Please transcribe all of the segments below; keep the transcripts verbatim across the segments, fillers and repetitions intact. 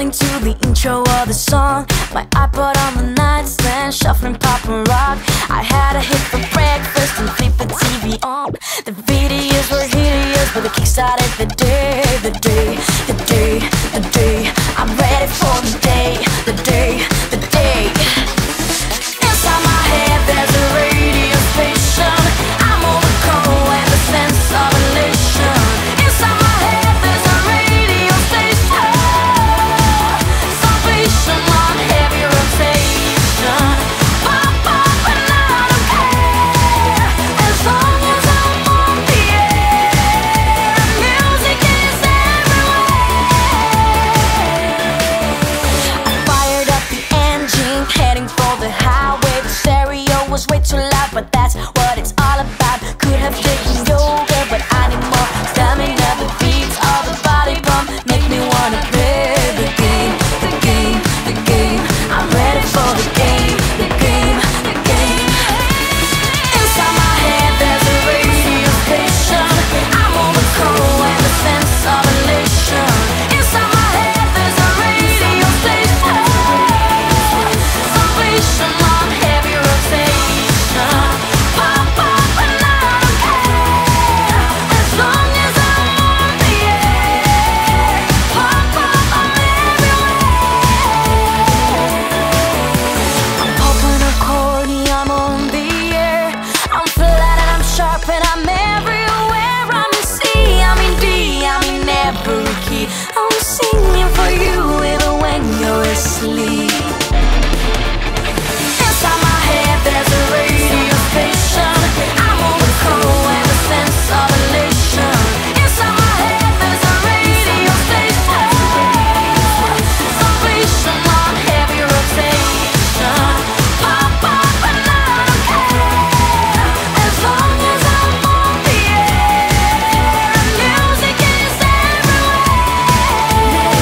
Listening to the intro of the song, my iPod on the nightstand, shuffling pop and rock. I had a hit for breakfast and flip the T V on. The videos were hideous, but the kick started the day, the day, the day, the day. I'm ready for the day, the day, the day. Inside my head there's a radio station. I'm overcome with a sense of elation. Inside my head there's a radio station. Salvation on heavy rotation. Pop, pop, and I don't care. As long as I'm on the air, music is everywhere. I fired up the engine, heading for the highway. The stereo was way too loud, but that's what it's all about. Could have taken yoga, but I need more stamina. The beats of the body pump make me wanna play the game, the game, the game. I'm ready for the game, the game, the game. Inside my head there's a radio station. I'm overcome with a sense of elation. Inside my head there's a radio station. Salvation on heavy rotation. Pop, pop, and I don't care. As long as I'm on the air. Pop, pop, I'm everywhere. I'm popping a corny, I'm on the air. I'm flat and I'm sharp and I'm everywhere. I'm in C, I'm in D, I'm in every key. I'm singing for you even when you're asleep. Inside my head there's a radio station. I'm overcome with a sense of elation. Inside my head there's a radio station. Salvation on heavy rotation. Pop, pop, and I don't care. As long as I'm on the air, music is everywhere.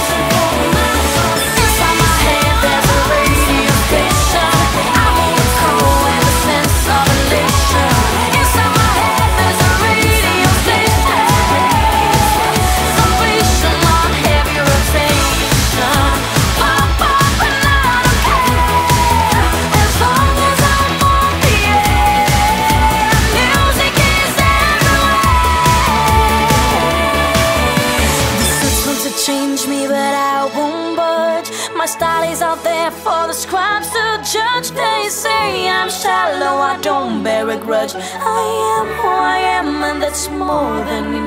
Inside my head there's a radio station. I'm overcome with a sense of elation. Inside my head there's a radio station. Salvation on heavy rotation. Pop, pop, and I don't care. As long as I'm on the air, music is everywhere. The search wants to change me, but I won't budge. My style is out there for the scribes to judge. They say I'm shallow, I don't bear a grudge. I am who I am, and that's more than enough.